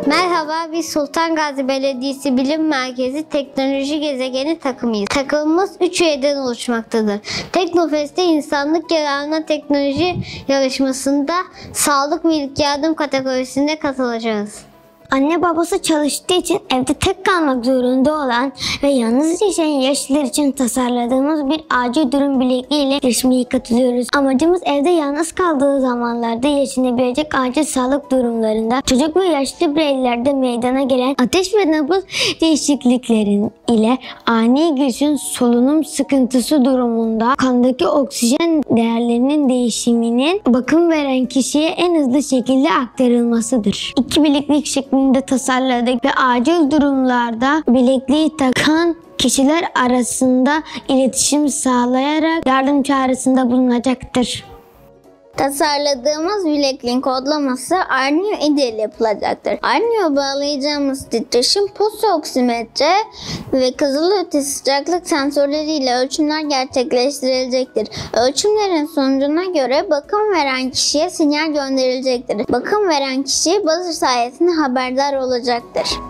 Merhaba, biz Sultan Gazi Belediyesi Bilim Merkezi Teknoloji Gezegeni takımıyız. Takımımız 3 üyeden oluşmaktadır. Teknofest'te insanlık yararına teknoloji yarışmasında sağlık ve ilk yardım kategorisinde katılacağız. Anne babası çalıştığı için evde tek kalmak zorunda olan ve yalnız yaşayan yaşlılar için tasarladığımız bir acil durum bilekliğiyle yarışmaya katılıyoruz. Amacımız evde yalnız kaldığı zamanlarda yaşanabilecek acil sağlık durumlarında çocuk ve yaşlı bireylerde meydana gelen ateş ve nabız değişikliklerin ile ani girişin solunum sıkıntısı durumunda kandaki oksijen değerlerinin değişiminin bakım veren kişiye en hızlı şekilde aktarılmasıdır. İki bileklik şeklinde tasarladık ve acil durumlarda bilekliği takan kişiler arasında iletişim sağlayarak yardım çağrısında bulunacaktır. Tasarladığımız bilekliğin kodlaması Arnio ile yapılacaktır. Arnio bağlayacağımız titreşim pulsu oksimetre ve kızılötesi sıcaklık sensörleriyle ölçümler gerçekleştirilecektir. Ölçümlerin sonucuna göre bakım veren kişiye sinyal gönderilecektir. Bakım veren kişi buzzer sayesinde haberdar olacaktır.